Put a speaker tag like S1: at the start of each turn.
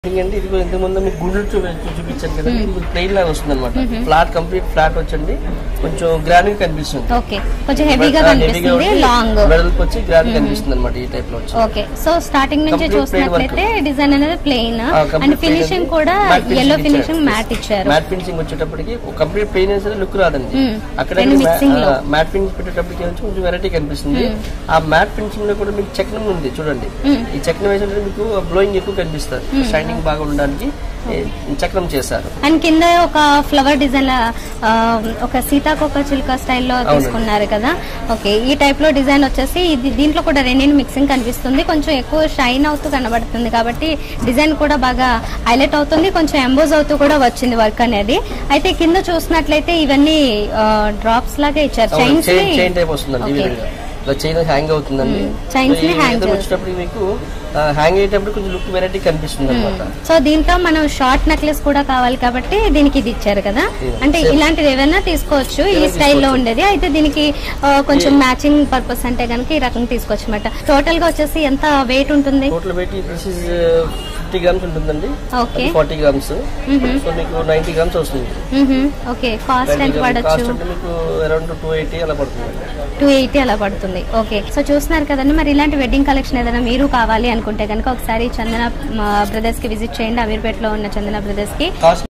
S1: అంటే ఇది ఇంత ముందు మీకు గుండెలు చూపించాను కదా, ఇది ప్లెయిన్ లాగా వస్తుంది అనమాట. ఫ్లాట్ కంప్లీట్ ఫ్లాట్ వచ్చండి, కొంచెం గ్రాండ్ కనిపిస్తుంది.
S2: కొంచెం హెవీగా కనిపిస్తుంది, లాంగ్
S1: వెడల్పు వచ్చి గ్రాండ్ కనిపిస్తుంది అనమాట. ఈ టైప్ లో వచ్చి
S2: ఓకే. సో స్టార్టింగ్ నుంచి చూసినట్లయితే డిజైన్ అనేది ప్లెయిన్ అండ్ ఫినిషింగ్ కూడా yellow ఫినిషింగ్ మ్యాట్ ఇచ్చారు.
S1: మ్యాట్ ఫినిషింగ్ వచ్చేటప్పటికి కంప్లీట్ ప్లెయిన్ అనేది లుక్ రాదండి. అక్కడ మ్యాట్ ఫినిషింగ్ పెట్టేటప్పటికి కొంచెం వెరైటీ కనిపిస్తుంది. ఆ మ్యాట్ ఫినిషింగ్ లో కూడా మీకు చెక్నం ఉంది చూడండి. ఈ చెక్నం వేసినట్టు మీకు బ్లోయింగ్ ఎక్కువ కనిపిస్తుంది, షైనింగ్ బాగా ఉండడానికి చక్రం చేశారు.
S2: అండ్ కింద ఒక ఫ్లవర్ డిజైన్ ఒక సీతాకోక చిలుక స్టైల్లో తీసుకున్నారు కదా. ఓకే, ఈ టైప్ లో డిజైన్ వచ్చేసి దీంట్లో కూడా రెండింటి మిక్సింగ్ కనిపిస్తుంది. కొంచెం ఎక్కువ షైన్ అవుతూ కనబడుతుంది కాబట్టి డిజైన్ కూడా బాగా హైలైట్ అవుతుంది. కొంచెం ఎంబోజ్ అవుతూ కూడా వచ్చింది వర్క్ అనేది. అయితే కింద చూసినట్లయితే ఇవన్నీ డ్రాప్స్ లాగా ఇచ్చారు.
S1: చైన్ టైప్ వస్తుందండి, చైన్ హ్యాంగ్ అవుతుందండి. వచ్చేటప్పుడు మీకు హ్యాంగ్ అయ్యేటప్పుడు కొంచెం లుక్ వెరైటీ కనిపిస్తుంది అనమాట.
S2: సో దీంట్లో మనం షార్ట్ నెక్లెస్ కూడా కావాలి కాబట్టి దీనికి ఇది ఇచ్చారు కదా. అంటే ఇలాంటిది ఏమైనా తీసుకోవచ్చు ఈ స్టైల్లో ఉండేది. అయితే దీనికి కొంచెం మ్యాచింగ్ పర్పస్ అంటే కనుక ఈ రకం తీసుకోవచ్చు అనమాట. టోటల్ గా వచ్చేసి ఎంత వెయిట్ ఉంటుంది?
S1: టోటల్ వెయిట్ 50 గ్రామ్స్ ఉంటుందండి. Okay, 40 grams. సో మీకు 90 గ్రామ్స్ వస్తుంది.
S2: ఓకే, కాస్ట్ ఎంత పడచ్చు?
S1: మీకు అరౌండ్ 280 అలా పడుతుంది.
S2: 280 అలా పడుతుంది. ఓకే, సో చూస్తున్నారు కదండి. మరి ఇలాంటి వెడ్డింగ్ కలెక్షన్ ఏదైనా మీరు కావాలి అనుకుంటే కనుక ఒకసారి చందన బ్రదర్స్ కి విజిట్ చేయండి. అమీర్పేటలో ఉన్న చందన బ్రదర్స్ కి.